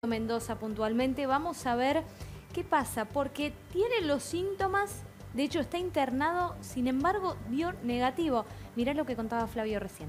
Mendoza puntualmente. Vamos a ver qué pasa, porque tiene los síntomas, de hecho está internado, sin embargo dio negativo. Mirá lo que contaba Flavio recién.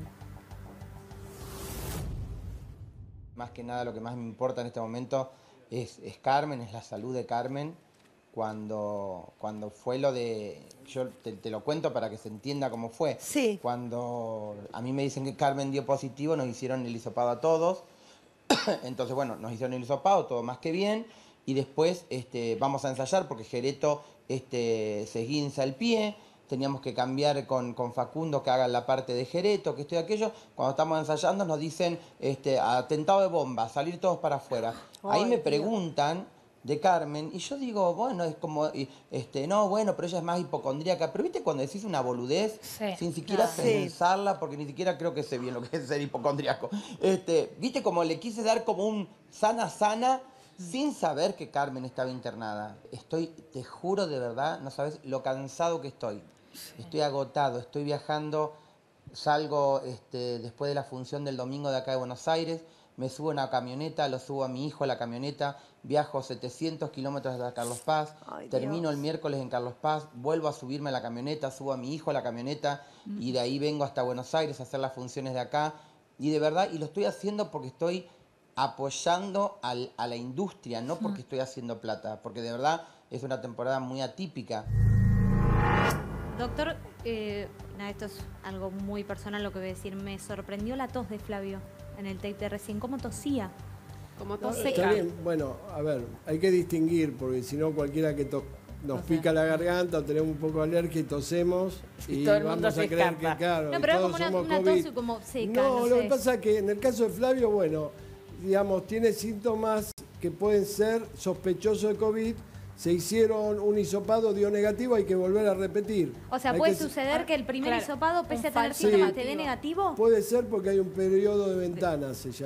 Más que nada lo que más me importa en este momento es Carmen, es la salud de Carmen. Cuando fue lo de... Yo te lo cuento para que se entienda cómo fue. Sí. Cuando a mí me dicen que Carmen dio positivo, nos hicieron el hisopado a todos. Entonces, bueno, nos hicieron el hisopado, todo más que bien. Y después vamos a ensayar porque Gereto se esguinza el pie. Teníamos que cambiar con Facundo que haga la parte de Gereto, que esto y aquello. Cuando estamos ensayando nos dicen atentado de bomba, salir todos para afuera. Ahí me preguntan de Carmen y yo digo, bueno, es como, no, bueno, pero ella es más hipocondríaca. Pero viste cuando decís una boludez, sin siquiera pensarla, porque ni siquiera creo que sé bien lo que es ser hipocondríaco. Viste como le quise dar como un sana, sin saber que Carmen estaba internada. Te juro de verdad, no sabes lo cansado que estoy. Estoy agotado, estoy viajando, salgo después de la función del domingo de acá de Buenos Aires, me subo en una camioneta, lo subo a mi hijo a la camioneta, viajo 700 kilómetros hasta Carlos Paz, termino el miércoles en Carlos Paz, vuelvo a subirme a la camioneta, subo a mi hijo a la camioneta y de ahí vengo hasta Buenos Aires a hacer las funciones de acá. Y de verdad, y lo estoy haciendo porque estoy apoyando a la industria, no porque estoy haciendo plata, porque de verdad es una temporada muy atípica. Doctor, esto es algo muy personal lo que voy a decir. Me sorprendió la tos de Flavio en el tape de recién. ¿Cómo tosía? Como tos Está seca. bien, bueno, a ver, hay que distinguir, porque si no cualquiera que nos pica la garganta o tenemos un poco de alergia y tosemos y todo el mundo vamos a se creer escapa. que claro, No, pero es todos como somos una COVID. tos como seca. No, no lo sé. que pasa es que en el caso de Flavio, bueno, digamos, tiene síntomas que pueden ser sospechosos de COVID. Se hicieron un hisopado, dio negativo, hay que volver a repetir. O sea, ¿puede suceder que el primer hisopado, pese a tener síntomas, te dé negativo? Puede ser porque hay un periodo de ventana, se llama.